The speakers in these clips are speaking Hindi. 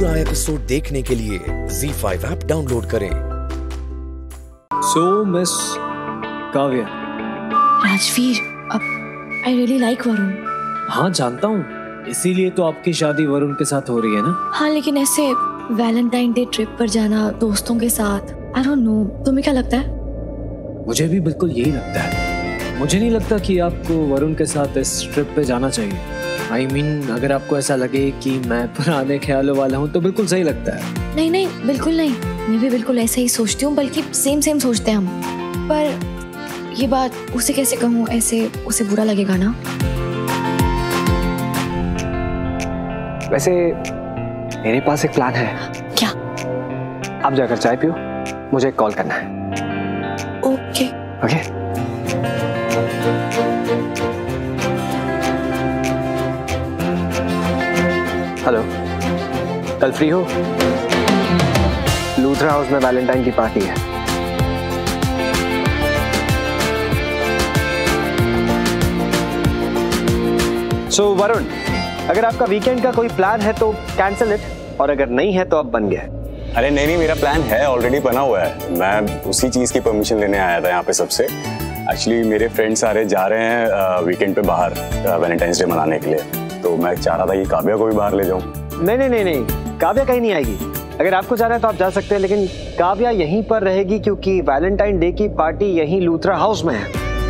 पूरा एपिसोड देखने के लिए ZEE5 ऐप डाउनलोड करें। So miss Kavya. Rajveer, I really like Varun. हाँ जानता हूँ, इसीलिए तो आपकी शादी वरुण के साथ हो रही है ना। हाँ लेकिन ऐसे वैलेंटाइन डे ट्रिप पर जाना दोस्तों के साथ, आई डोंट नो, तुम्हें क्या लगता है? मुझे भी बिल्कुल यही लगता है। मुझे नहीं लगता कि आपको वरुण के साथ इस ट्रिप पे जाना चाहिए। I mean, अगर आपको ऐसा लगे कि मैं पुराने ख्यालों वाला हूँ तो बिल्कुल सही लगता है। नहीं नहीं, बिल्कुल नहीं, मैं भी बिल्कुल ऐसा ही सोचती हूँ, बल्कि सेम सोचते हैं हम। पर ये बात उसे कैसे कहूँ, ऐसे उसे बुरा लगेगा ना। वैसे मेरे पास एक प्लान है। क्या? आप जाकर चाय पियो, मुझे कॉल करना है। Okay okay. हेलो, कल फ्री हो? लूथरा हाउस में वैलेंटाइन की पार्टी है। सो वरुण, अगर आपका वीकेंड का कोई प्लान है तो कैंसिल इट, और अगर नहीं है तो अब बन गया। अरे नहीं, मेरा प्लान है, ऑलरेडी बना हुआ है। मैं उसी चीज की परमिशन लेने आया था यहाँ पे सबसे। एक्चुअली मेरे फ्रेंड्स सारे जा रहे हैं वीकेंड पे बाहर वैलेंटाइंस डे मनाने के लिए, तो मैं चाह रहा था कि काव्या को भी बाहर ले जाऊं। नहीं, काव्या कहीं नहीं आएगी। अगर आपको जाना है तो आप जा सकते हैं, लेकिन काव्या यहीं पर रहेगी क्योंकि वैलेंटाइन डे की पार्टी यहीं लूथरा हाउस में है।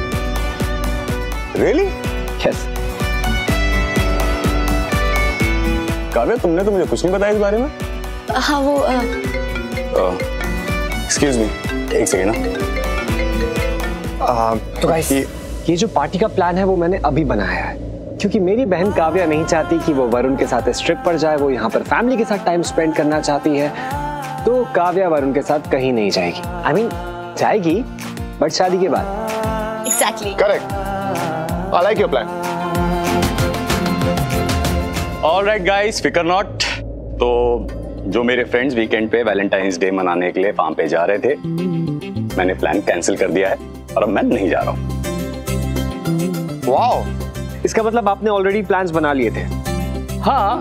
रियली? यस। काव्या, तुमने तो मुझे कुछ नहीं बताया इस बारे में। हाँ वो एक्सक्यूज मी, एक सेकेंड ना। तो गाइस, ये जो पार्टी का प्लान है वो मैंने अभी बनाया है, क्योंकि मेरी बहन काव्या नहीं चाहती कि वो वरुण के साथ इस ट्रिप पर जाए। वो यहाँ पर फैमिली के साथ टाइम स्पेंड करना चाहती है, तो काव्या वरुण के साथ कहीं नहीं जाएगी। I mean, जाएगी बट शादी के बाद। Exactly correct. I like your plan. Alright guys, फिकर नॉट। तो जो मेरे फ्रेंड्स वीकेंड पे वैलेंटाइंस डे मनाने के लिए फार्म पे जा रहे थे, मैंने प्लान कैंसिल कर दिया है और अब मैं नहीं जा रहा हूँ। वाओ, इसका मतलब आपने ऑलरेडी प्लान्स बना लिए थे? हाँ,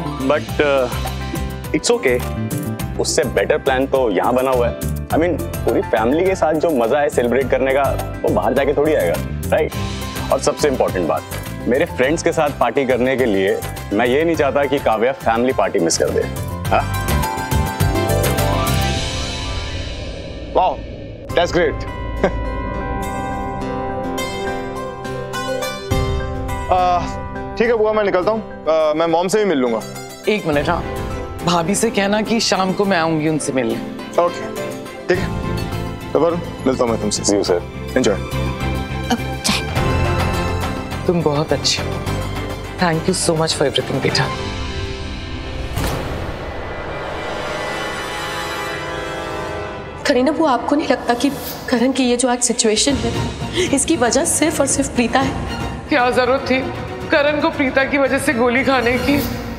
बट इट्स ओके। उससे बेटर प्लान तो यहाँ बना हुआ है। I mean, पूरी फैमिली के साथ जो मजा है सेलिब्रेट करने का, वो बाहर जाके थोड़ी आएगा, राइट? और सबसे इम्पोर्टेंट बात, मेरे फ्रेंड्स के साथ पार्टी करने के लिए मैं ये नहीं चाहता कि काव्या फैमिली पार्टी मिस कर दे। हाँ? Wow, that's great. ठीक है बुआ, मैं निकलता हूँ। मैं मॉम से भी मिल लूंगा। एक मिनट, हाँ, भाभी से कहना कि शाम को मैं आऊंगी उनसे मिलने। ओके, ठीक है। तो मिलता हूँ मैं तुमसे। See you, sir. एंजॉय। तुम बहुत अच्छी हो। Thank you so much for everything बेटा। करीना, वो आपको नहीं लगता कि करण की ये जो आज सिचुएशन है, इसकी वजह सिर्फ और सिर्फ प्रीता है? क्या जरूरत थी करण को प्रीता की वजह से गोली खाने की?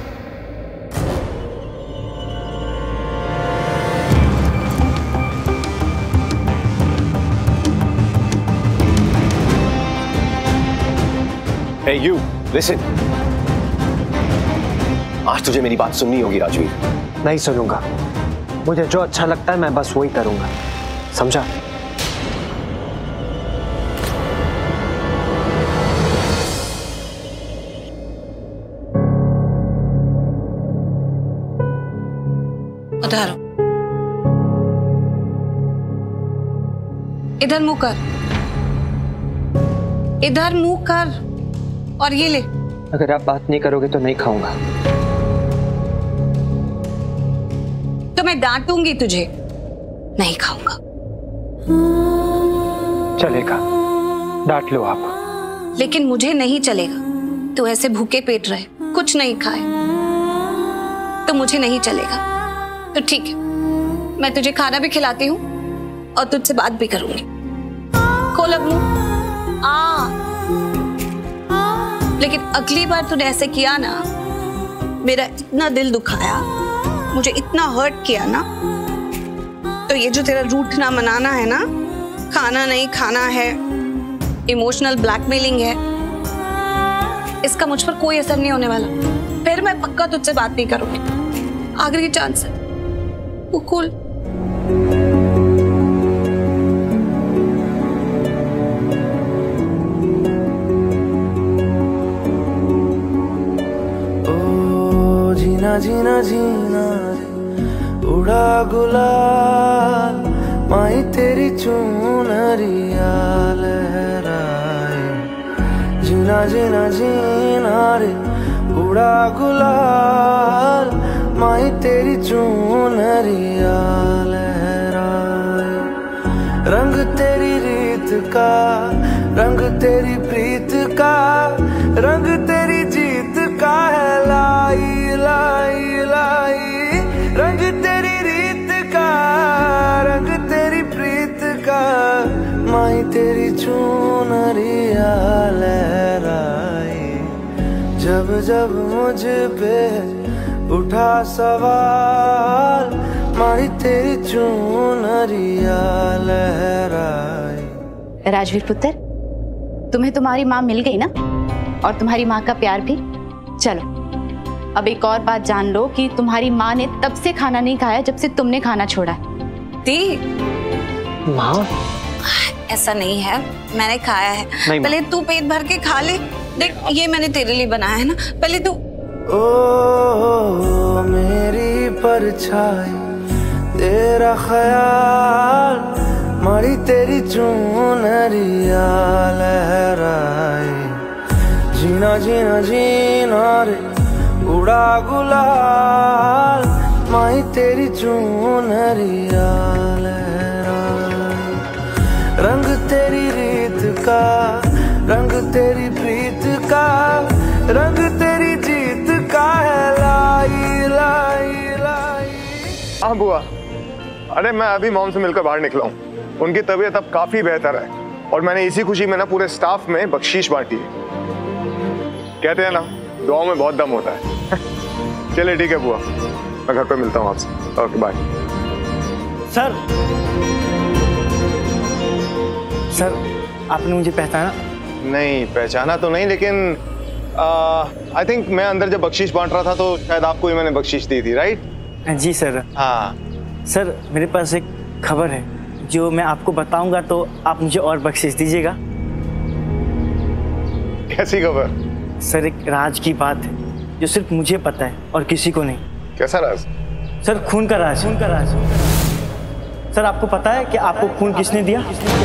Hey you, listen. आज तुझे मेरी बात सुननी होगी राजवीर। नहीं सुनूंगा। मुझे जो अच्छा लगता है मैं बस वही करूंगा, समझा? उधर इधर मुंह कर, इधर मुंह कर, और ये ले। अगर आप बात नहीं करोगे तो नहीं खाऊंगा। तो मैं डांटूंगी तुझे, नहीं खाऊंगा। चलेगा, डांट लो आप। लेकिन मुझे नहीं चलेगा। तू ऐसे भूखे पेट रहे, कुछ नहीं खाए, तो मुझे नहीं चलेगा। तो ठीक है, मैं तुझे खाना भी खिलाती हूँ और तुझसे बात भी करूंगी। खोल अब मुंह। लेकिन अगली बार तूने ऐसे किया ना, मेरा इतना दिल दुखाया, मुझे इतना हर्ट किया ना, तो ये जो तेरा रूठना मनाना है ना, खाना नहीं खाना है, इमोशनल ब्लैकमेलिंग है, इसका मुझ पर कोई असर नहीं होने वाला। फिर मैं पक्का तुझसे बात नहीं करूंगी। आखिरी चांस है। वो कूल। ओ जीना जीना जीना उड़ा गुलाल माही तेरी चुनरिया लहराए। जीना जीना जीना रे उड़ा गुलाल माही तेरी चुनरिया लहराए। रंग तेरी रीत का, रंग तेरी प्रीत का, रंग तेरी जीत का है लाई लाई लाई। रंग तेरी रीत का, रंग तेरी प्रीत का, माही तेरी चुनरिया लहराए। जब जब मुझ पे उठा सवाल माही तेरी चुनरिया लहराए। राजवीर पुत्र, तुम्हें तुम्हारी माँ मिल गई ना, और तुम्हारी माँ का प्यार भी। चलो अब एक और बात जान लो कि तुम्हारी माँ ने तब से खाना नहीं खाया जब से तुमने खाना छोड़ा है। दी माँ ऐसा नहीं है, मैंने खाया है। पहले तू पेट भर के खा ले। देख ये मैंने तेरे लिए बनाया है ना, पहले तू। ओ मेरी परछाई तेरा ख्याल मारी तेरी चुनरिया लहराए। जीना जीना जीना रे उड़ा गुलाल माही तेरी चुनरिया लहराए। रंग तेरी रीत का, रंग तेरी प्रीत का, रंग तेरी जीत का है लाई लाई लाई। हाँ बुआ, अरे मैं अभी मॉम से मिलकर बाहर निकला हूँ। उनकी तबीयत अब काफी बेहतर है और मैंने इसी खुशी में ना पूरे स्टाफ में बख्शीश बांटी है। कहते हैं ना दुआओं में बहुत दम होता है। चलिए ठीक है बुआ, मैं घर पे मिलता हूँ आपसे। Okay bye. सर सर आपने मुझे पहचाना? नहीं पहचाना तो नहीं, लेकिन आई थिंक मैं अंदर जब बख्शीश बांट रहा था तो शायद आपको ही मैंने बख्शीश दी थी, राइट? जी सर। हाँ सर मेरे पास एक खबर है जो मैं आपको बताऊंगा तो आप मुझे और बख्शीश दीजिएगा। कैसी खबर? सर एक राज की बात है जो सिर्फ मुझे पता है और किसी को नहीं। कैसा राज? सर खून का राज। खून का राज। सर आपको पता है कि आपको खून किसने दिया?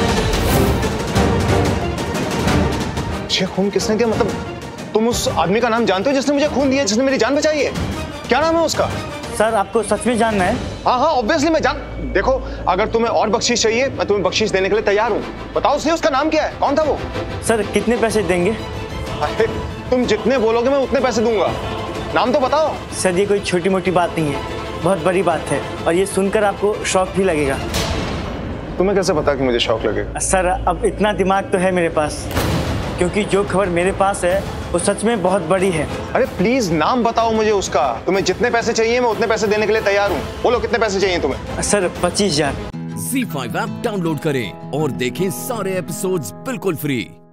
मुझे खून किसने दिया? मतलब तुम उस आदमी का नाम जानते हो जिसने मुझे खून दिया, जिसने मेरी जान बचाई है? क्या नाम है उसका? सर आपको सच में जानना है? हाँ हाँ ऑब्वियसली मैं जान। देखो अगर तुम्हें और बख्शीश चाहिए मैं तुम्हें बख्शीश देने के लिए तैयार हूँ। बताओ सही उसका नाम क्या है, कौन था वो? सर कितने पैसे देंगे? अरे तुम जितने बोलोगे मैं उतने पैसे दूंगा। नाम तो बताओ। सर ये कोई छोटी मोटी बात नहीं है, बहुत बड़ी बात है और ये सुनकर आपको शौक भी लगेगा। तुम्हें कैसे पता कि मुझे शौक लगेगा? सर अब इतना दिमाग तो है मेरे पास, क्योंकि जो खबर मेरे पास है वो सच में बहुत बड़ी है। अरे प्लीज नाम बताओ मुझे उसका। तुम्हें जितने पैसे चाहिए मैं उतने पैसे देने के लिए तैयार हूँ। बोलो कितने पैसे चाहिए तुम्हें? सर 25,000। ZEE5 ऐप डाउनलोड करें और देखें सारे एपिसोड्स बिल्कुल फ्री।